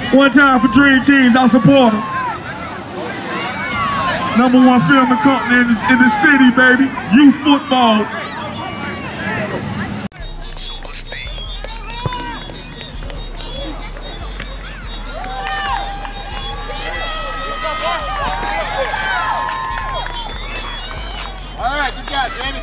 One time for Dream Kings, I support them. #1 filming company in the city, baby. Youth football. All right, good job, Danny.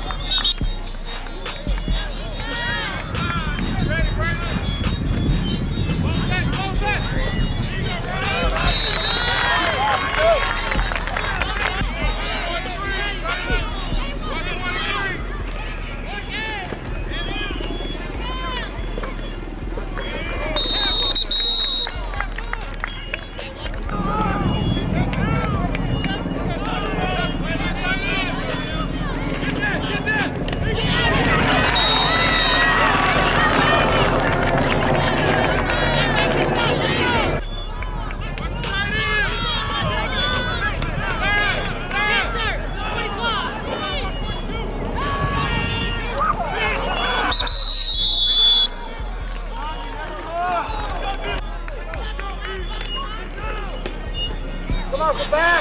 Come on, go back!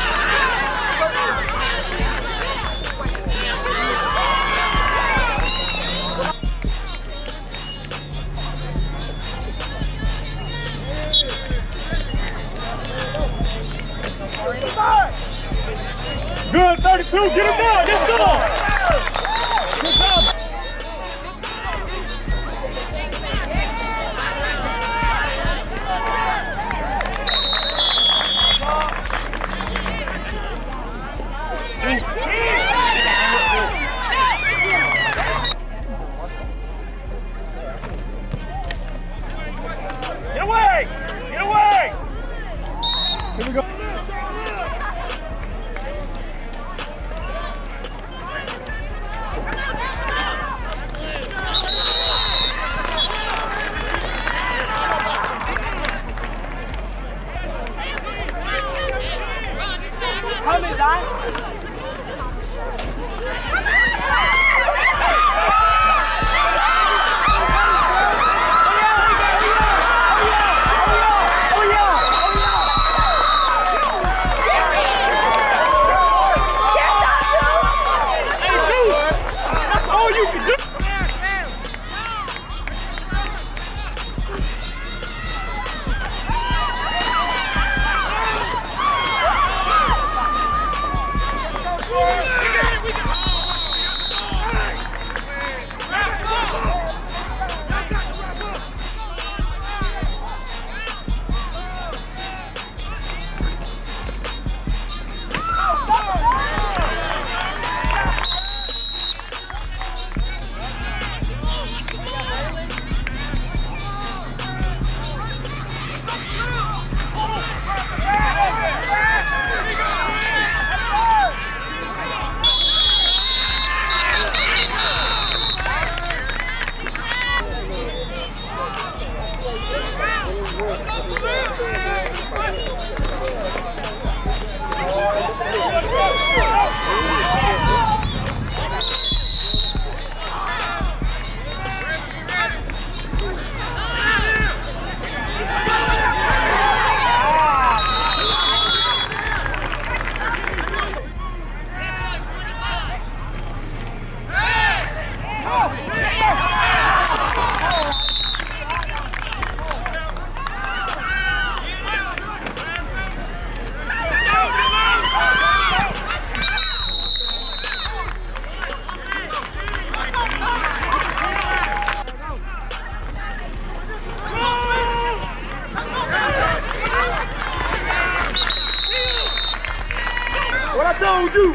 Good, 32, get him down, let's go! Good job. Get away! Get away! Here we go. Come in, Don. What I told you.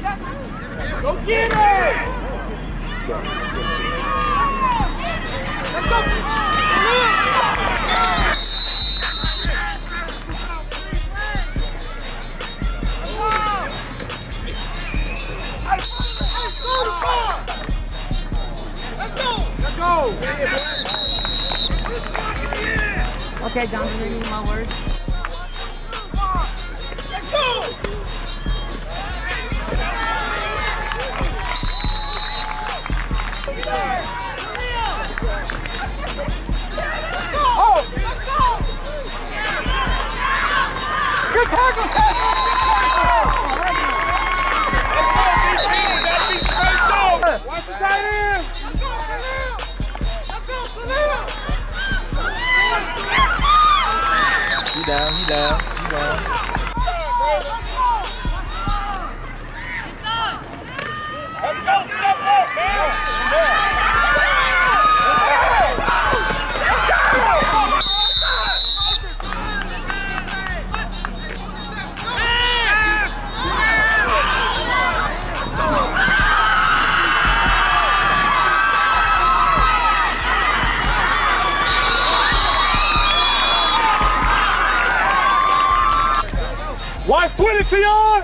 Go get it! Let's go! Let's go! Okay, John, you need my words. Let's go! Oh! Let's go! Good tackle, tackle! Watch the tight end! Let's go, Khalil! Let's go, Khalil! He down. Let's go, step up, man. Watch 20 to y'all.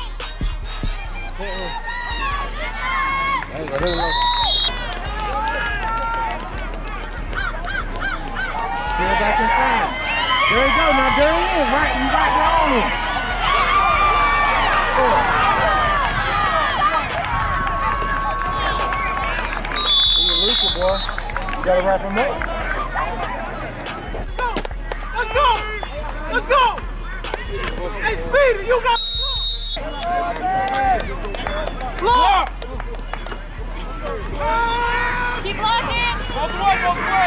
Get it back inside. There you go. Now there he is. Right, you right there on him. You lose it, boy. You gotta wrap him up. Let's go! Let's go! Hey, Speedy, you got block! Keep blocking! Go play, go play!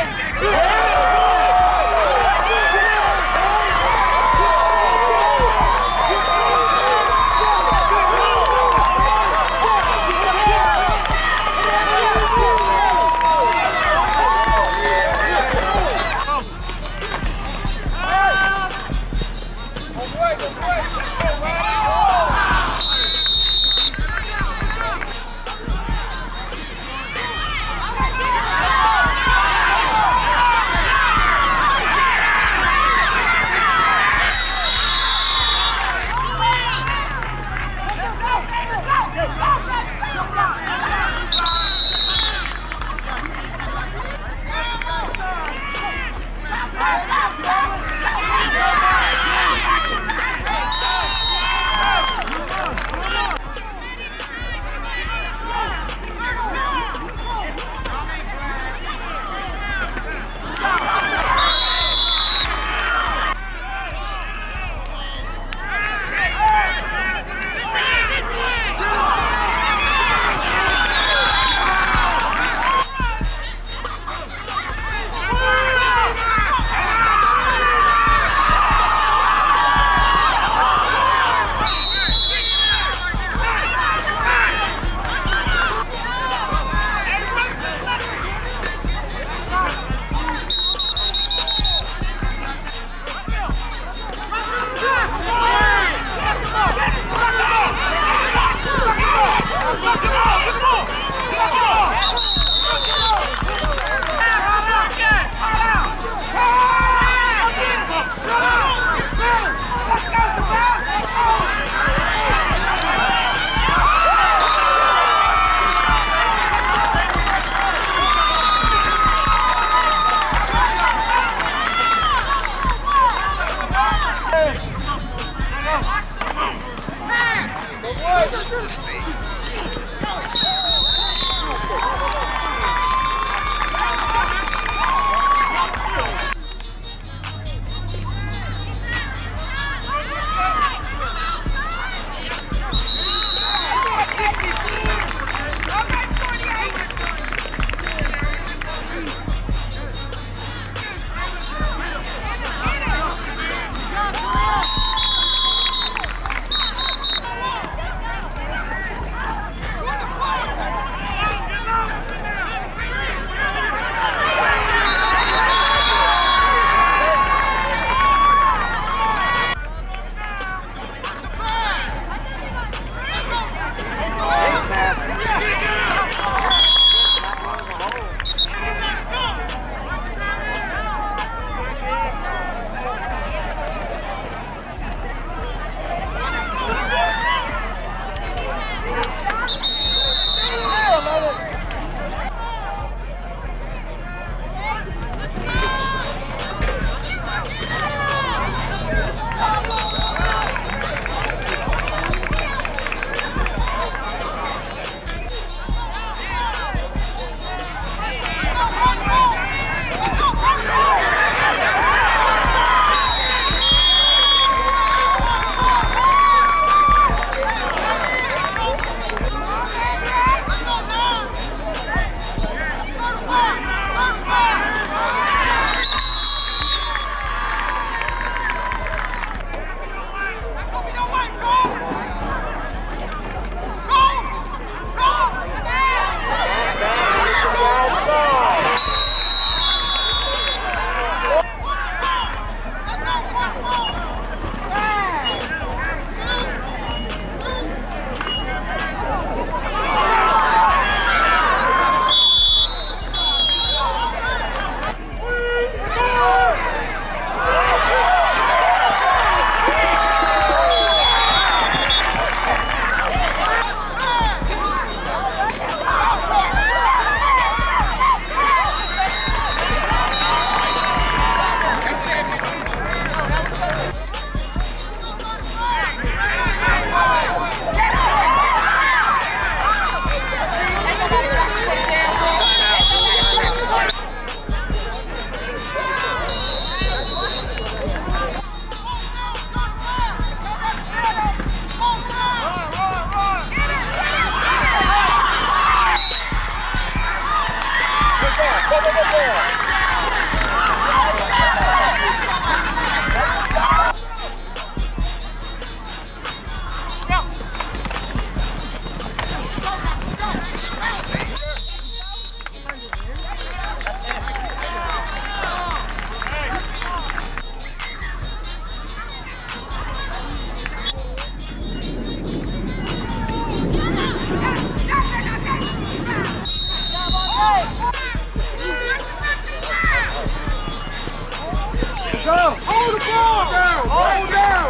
Go! Hold the ball down! Hold down!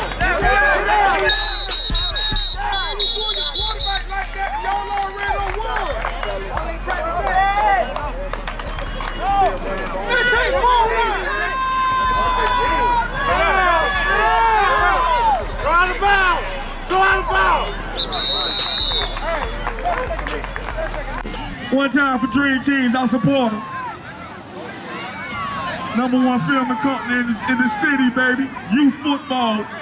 Before you quarterback like that, y'all already on one. Take the ball down! Go out of bounds! Go out of bounds! One time for Dream Kings, I support them. #1 filming company in the city, baby. Youth football.